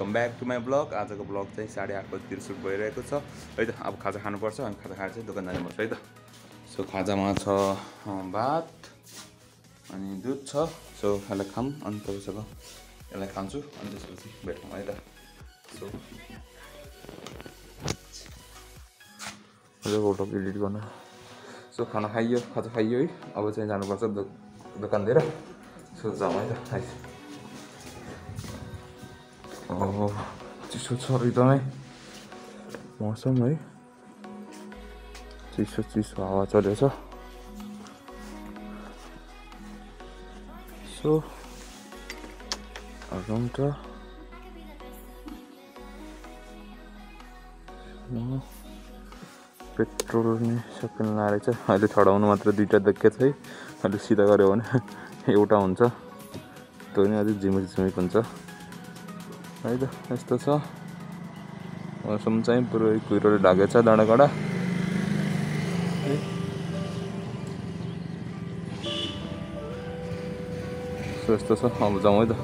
Welcome back to my blog. आजको blog चाहिँ 8:30 बजीतिर सुट भइरहेको छ है त। अब खाजा खानुपर्छ, अनि खाजा खाएर चाहिँ दोकान जानुपर्छ है त। सो खाजामा छ भात अनि दुध छ। सो यसलाई खाऊँ अनि तपाईँसँग यसलाई खान्छु अनि त्यसपछि भेटौँ है त। सो फोटो एडिट गर्नु। सो खाना खाइयो, खाजा खाइयो है। अब चाहिँ जानुपर्छ दोकानतिर। सो जाउँ है त। चिसो छ एकदमै मौसम है। चिसो चिसो हावा चलेछ। सो जाउँ त। पेट्रोल नि सकिन लागेको छ। अहिले चढाउनु मात्र 2टा देखेको छ है। अहिले सिधा गऱ्यो भने एउटा हुन्छ, त्यो नि अझै झिमिक झिमिक हुन्छ है त। यस्तो छ मौसम चाहिँ पुरै कुहिरोले ढाकेको छ डाँडाकाँडा। यस्तो छ। अब जाउँ है त।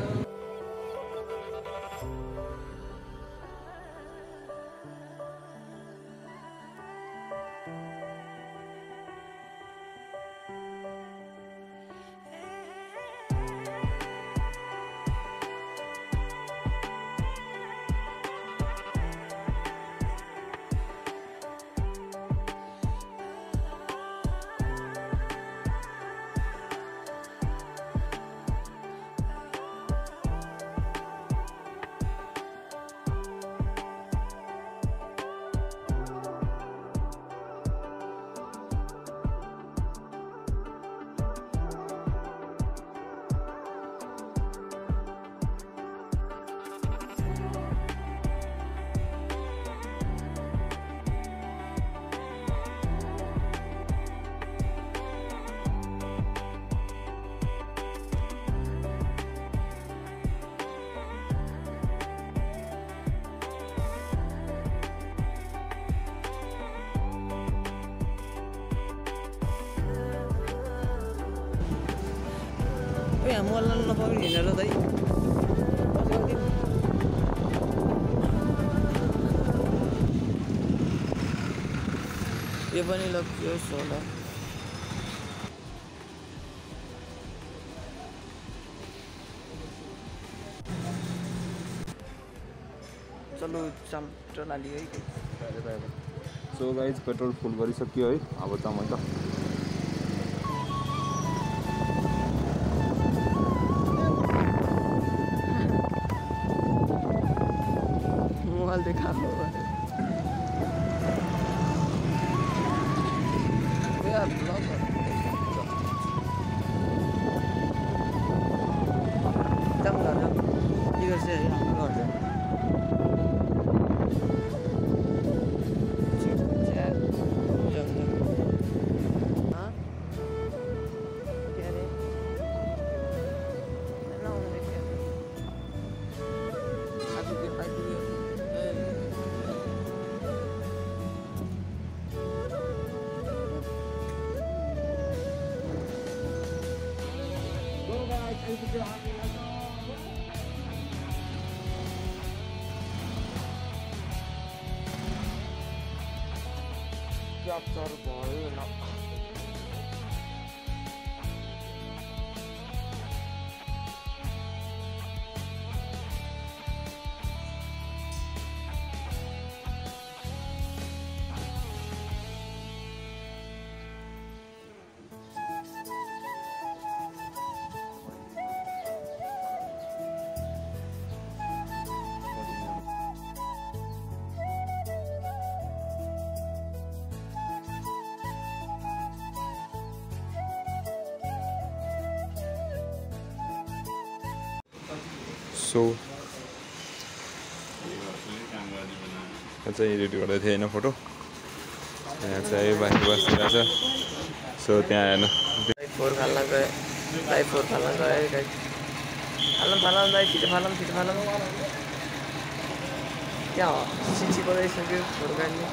Mulai lepas ini ada tadi. Dia pani lagi soalnya. चलो चल नाली है। सो गाइज पेट्रोल फुल गरिसक्यो है। अब जाउँ है त। देखा इधर से capture भयो न। सो चाहिँ एडिट गर्दै थिएँ होइन फोटो। यहाँ चाहिँ बाहिर बसिरहेको छ। सो त्यहाँ हेर्नु फोर फाल्न गए भाइ, फोर फाल्न गए गाई। फालम दाइ, छिटो फालम क्या हो सिची बनाइसक्यो फोर काट्ने।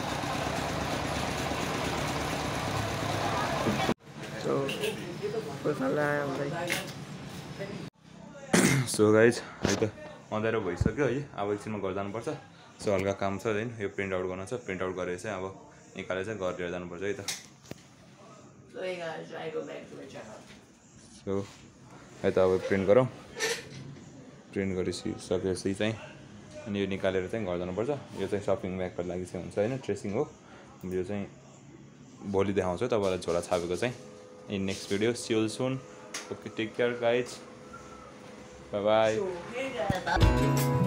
सो फोर फाल्न आयो भाइ। सो गाइज है त अँध्यारो भइसक्यो है। अब एकछिनमा घर जानुपर्छ। सो हल्का काम छ होइन, यो प्रिन्ट आउट गर्नु छ। प्रिन्ट आउट गरेर चाहिँ अब निकालेर चाहिँ घर लिएर जानुपर्छ है त। So hey guys, I go back to my channel. So है त अब प्रिन्ट गरौँ। प्रिन्ट गरिसकेपछि चाहिँ अनि यो निकालेर चाहिँ घर जानुपर्छ। यो चाहिँ सपिङ ब्यागको लागि चाहिँ हुन्छ होइन, ट्रेसिङ हो। यो चाहिँ भोलि देखाउँछु तपाईँलाई झोला छापेको चाहिँ in next video. See you soon. Okay, take care guys, bye bye. So hey guys.